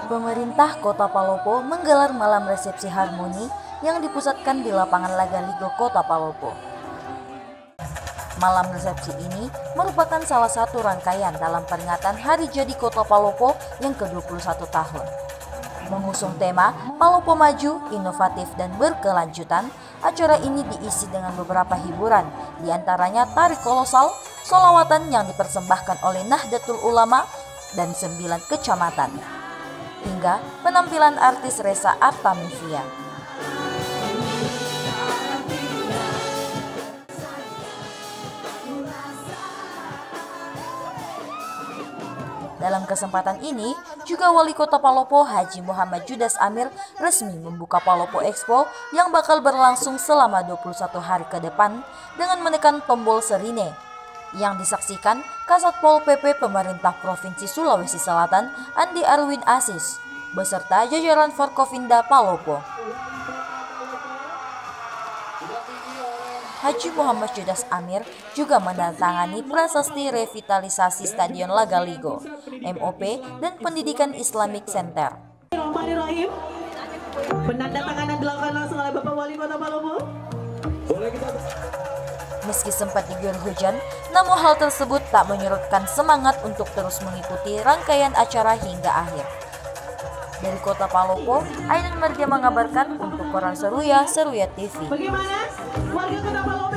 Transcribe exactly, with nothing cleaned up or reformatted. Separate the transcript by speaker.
Speaker 1: Pemerintah Kota Palopo menggelar malam resepsi harmoni yang dipusatkan di lapangan Laga Ligo Kota Palopo. Malam resepsi ini merupakan salah satu rangkaian dalam peringatan Hari Jadi Kota Palopo yang ke dua puluh satu tahun. Mengusung tema Palopo Maju, Inovatif dan Berkelanjutan, acara ini diisi dengan beberapa hiburan, diantaranya tari kolosal, sholawatan yang dipersembahkan oleh Nahdlatul Ulama dan sembilan kecamatan, hingga penampilan artis Reza Artamevia. Dalam kesempatan ini, juga Wali Kota Palopo Haji Muhammad Judas Amir resmi membuka Palopo Expo yang bakal berlangsung selama dua puluh satu hari ke depan dengan menekan tombol serine yang disaksikan Kasat Pol P P Pemerintah Provinsi Sulawesi Selatan Andi Arwin Asis beserta jajaran Forkopimda Palopo. Haji Muhammad Judas Amir juga menandatangani prasasti revitalisasi Stadion Laga Ligo, M O P, dan Pendidikan Islamic Center.
Speaker 2: Penandatanganan dilakukan langsung oleh Bapak Wali Kota Palopo.
Speaker 1: Meski sempat diguyur hujan, namun hal tersebut tak menyurutkan semangat untuk terus mengikuti rangkaian acara hingga akhir. Dari Kota Palopo, Ainun Merdia mengabarkan untuk Koran Seruya, Seruya T V.
Speaker 2: Bagaimana warga Kota Palopo?